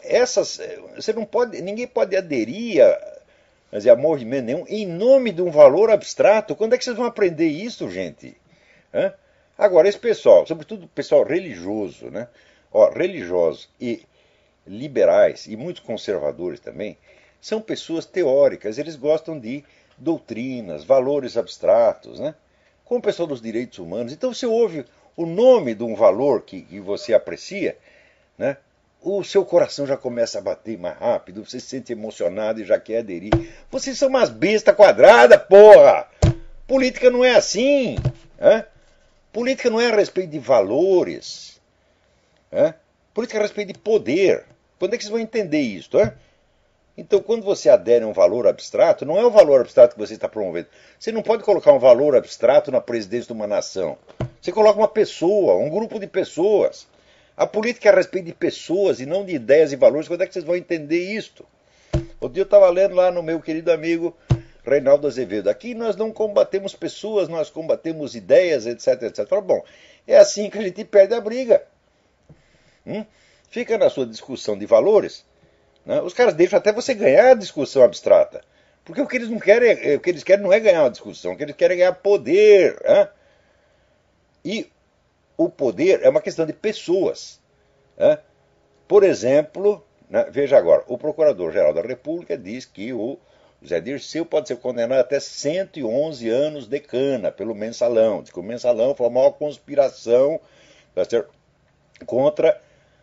você não pode, ninguém pode aderir a movimento nenhum em nome de um valor abstrato. Quando é que vocês vão aprender isso, gente? Hã? Agora, esse pessoal, sobretudo o pessoal religioso, né? Ó, religiosos e liberais e muitos conservadores também, são pessoas teóricas, eles gostam de doutrinas, valores abstratos, né? Como o pessoal dos direitos humanos. Então, você ouve o nome de um valor que você aprecia, né? O seu coração já começa a bater mais rápido, você se sente emocionado e já quer aderir. Vocês são umas bestas quadradas, porra! Política não é assim. Né? Política não é a respeito de valores. Né? Política é a respeito de poder. Quando é que vocês vão entender isso? Né? Então, quando você adere a um valor abstrato, não é o valor abstrato que você está promovendo. Você não pode colocar um valor abstrato na presidência de uma nação. Você coloca uma pessoa, um grupo de pessoas. A política é a respeito de pessoas e não de ideias e valores. Quando é que vocês vão entender isto? Outro dia eu estava lendo lá no meu querido amigo Reinaldo Azevedo. Aqui nós não combatemos pessoas, nós combatemos ideias, etc, etc. Bom, é assim que a gente perde a briga. Fica na sua discussão de valores. Né? Os caras deixam até você ganhar a discussão abstrata. Porque o que eles não querem, o que eles querem não é ganhar uma discussão, o que eles querem é ganhar poder. Né? E o poder é uma questão de pessoas. Né? Por exemplo, né, veja agora, o Procurador-Geral da República diz que o Zé Dirceu pode ser condenado até 111 anos de cana pelo mensalão. Diz que o mensalão foi a maior conspiração contra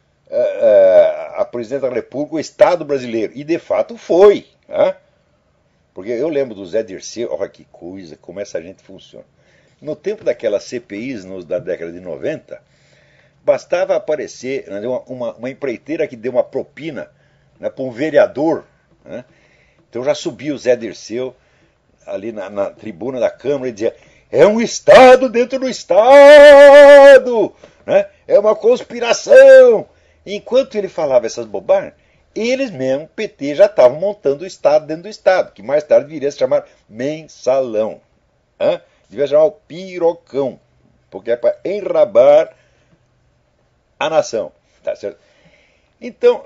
a Presidente da República, o Estado brasileiro. E de fato foi. Né? Porque eu lembro do Zé Dirceu, olha que coisa, como essa gente funciona. No tempo daquelas CPIs da década de 90, bastava aparecer uma empreiteira que deu uma propina, né, para um vereador. Né? Então já subia o Zé Dirceu ali na tribuna da Câmara e dizia: é um Estado dentro do Estado! Né? É uma conspiração! Enquanto ele falava essas bobagens, eles mesmo, PT, já estavam montando o Estado dentro do Estado, que mais tarde viria a se chamar mensalão. Né? Devia chamar o pirocão, porque é para enrabar a nação. Tá certo? Então,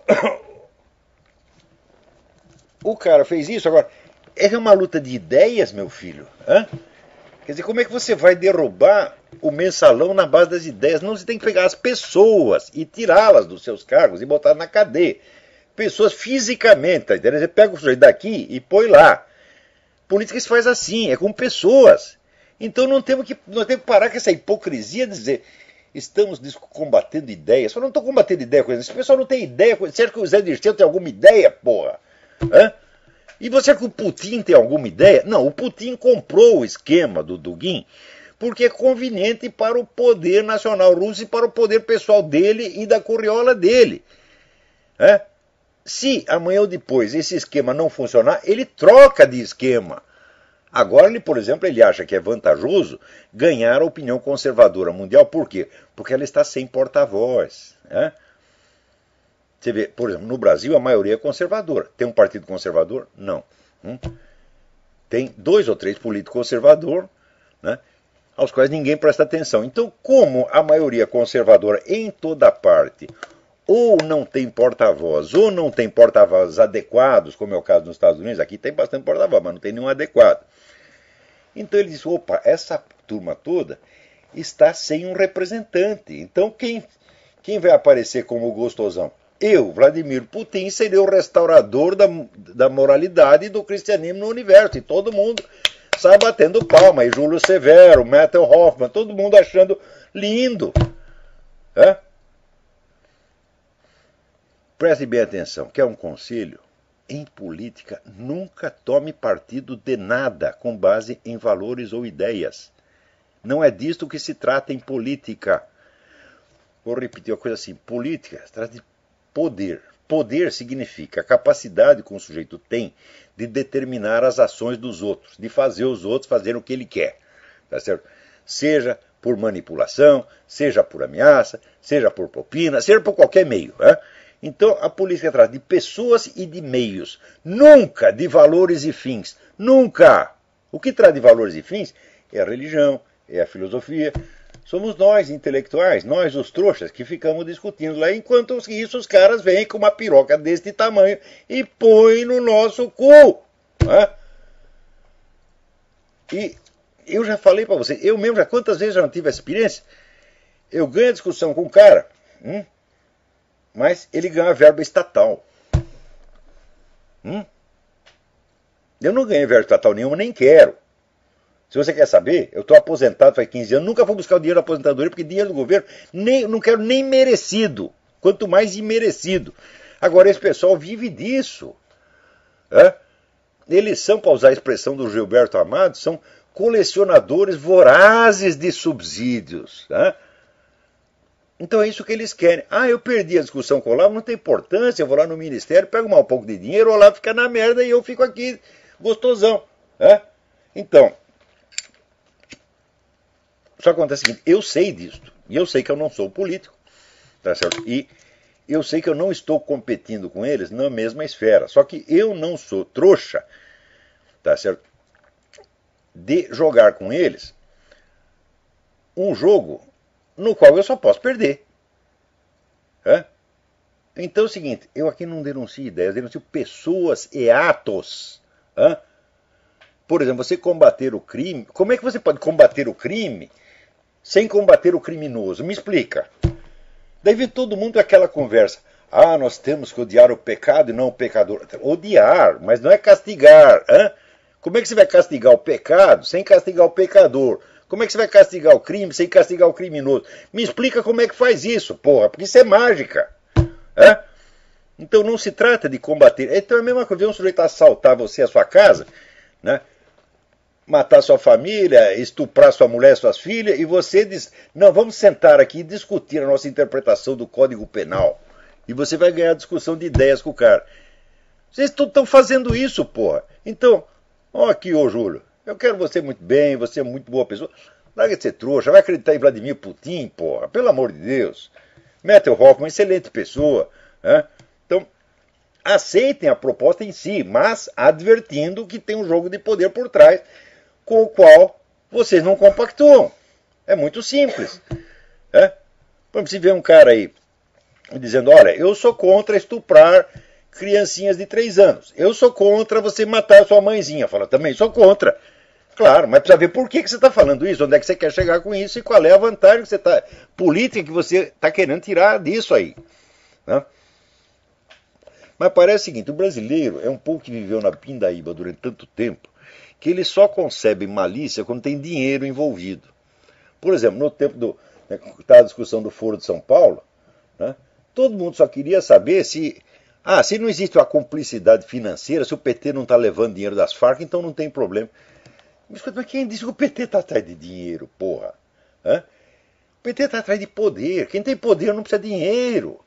o cara fez isso. Agora, é uma luta de ideias, meu filho. Hã? Quer dizer, como é que você vai derrubar o mensalão na base das ideias? Não, você tem que pegar as pessoas e tirá-las dos seus cargos e botar na cadeia. Pessoas fisicamente, tá entendendo? Você pega o sujeito daqui e põe lá. Política se faz assim, é com pessoas. Então nós temos que parar com essa hipocrisia de dizer: estamos combatendo ideias. Eu não estou combatendo ideia com isso. Esse pessoal não tem ideia. Você acha que o Zé Dirceu tem alguma ideia, porra? Hã? E você acha que o Putin tem alguma ideia? Não, o Putin comprou o esquema do Dugin porque é conveniente para o poder nacional russo e para o poder pessoal dele e da curriola dele. Hã? Se amanhã ou depois esse esquema não funcionar, ele troca de esquema. Agora, ele, por exemplo, ele acha que é vantajoso ganhar a opinião conservadora mundial. Por quê? Porque ela está sem porta-voz. Né? Você vê, por exemplo, no Brasil a maioria é conservadora. Tem um partido conservador? Não. Tem 2 ou 3 políticos conservadores, né, aos quais ninguém presta atenção. Então, como a maioria conservadora em toda parte ou não tem porta-voz, ou não tem porta-voz adequados, como é o caso nos Estados Unidos, aqui tem bastante porta-voz, mas não tem nenhum adequado. Então ele disse: opa, essa turma toda está sem um representante. Então quem vai aparecer como gostosão? Eu, Vladimir Putin, serei o restaurador da moralidade e do cristianismo no universo. E todo mundo sai batendo palma. E Júlio Severo, Methel Hoffman, todo mundo achando lindo. É? Preste bem atenção, quer um conselho? Em política, nunca tome partido de nada com base em valores ou ideias. Não é disto que se trata em política. Vou repetir uma coisa assim: política se trata de poder. Poder significa a capacidade que um sujeito tem de determinar as ações dos outros, de fazer os outros fazerem o que ele quer. Tá certo? Seja por manipulação, seja por ameaça, seja por propina, seja por qualquer meio. Né? Então, a política trata de pessoas e de meios, nunca de valores e fins. Nunca! O que trata de valores e fins é a religião, é a filosofia, Somos nós, intelectuais, nós, os trouxas, que ficamos discutindo lá, enquanto isso os caras vêm com uma piroca deste tamanho e põem no nosso cu. Né? E eu já falei para você, eu mesmo já quantas vezes já não tive essa experiência, eu ganho a discussão com um cara, mas ele ganha a verba estatal. Eu não ganhei verba estatal nenhuma, nem quero. Se você quer saber, eu estou aposentado faz 15 anos, nunca vou buscar o dinheiro da aposentadoria, porque dinheiro do governo não quero nem merecido, quanto mais imerecido. Agora, esse pessoal vive disso. Eles são, para usar a expressão do Gilberto Amado, são colecionadores vorazes de subsídios. Então é isso que eles querem. Eu perdi a discussão com o Olavo, não tem importância, eu vou lá no ministério, pego um pouco de dinheiro, o Olavo fica na merda e eu fico aqui gostosão. Então, só acontece o seguinte, eu sei disso, e eu sei que eu não sou político, tá certo? E eu sei que eu não estou competindo com eles na mesma esfera, só que eu não sou trouxa, tá certo? De jogar com eles um jogo no qual eu só posso perder. Então é o seguinte, eu aqui não denuncio ideias, denuncio pessoas e atos. Por exemplo, você combater o crime, como é que você pode combater o crime sem combater o criminoso? Me explica. Daí vem todo mundo aquela conversa. Nós temos que odiar o pecado e não o pecador. Odiar, mas não é castigar. Como é que você vai castigar o pecado sem castigar o pecador? Como é que você vai castigar o crime sem castigar o criminoso? Me explica como é que faz isso, porra, porque isso é mágica. Então não se trata de combater. Então é a mesma coisa, um sujeito assaltar você, a sua casa, né? Matar sua família, estuprar sua mulher, suas filhas, e você diz, não, vamos sentar aqui e discutir a nossa interpretação do Código Penal. E você vai ganhar discussão de ideias com o cara. Vocês estão fazendo isso, porra. Então, aqui, Júlio, eu quero você muito bem, você é muito boa pessoa. Larga de ser trouxa, vai acreditar em Vladimir Putin, porra, pelo amor de Deus. Methel Hoffman, excelente pessoa. Então, aceitem a proposta em si, mas advertindo que tem um jogo de poder por trás, com o qual vocês não compactuam. É muito simples. Vamos ver um cara aí dizendo, olha, eu sou contra estuprar criancinhas de 3 anos. Eu sou contra você matar sua mãezinha. Fala, também sou contra. Claro, mas precisa ver por que você está falando isso, onde é que você quer chegar com isso e qual é a vantagem que você tá, política que você está querendo tirar disso aí. Mas parece o seguinte, o brasileiro é um povo que viveu na pindaíba durante tanto tempo que ele só concebe malícia quando tem dinheiro envolvido. Por exemplo, no tempo da discussão do Foro de São Paulo, todo mundo só queria saber se não existe uma cumplicidade financeira, se o PT não está levando dinheiro das Farc, então não tem problema. Mas quem disse que o PT está atrás de dinheiro, porra? O PT está atrás de poder. Quem tem poder não precisa de dinheiro.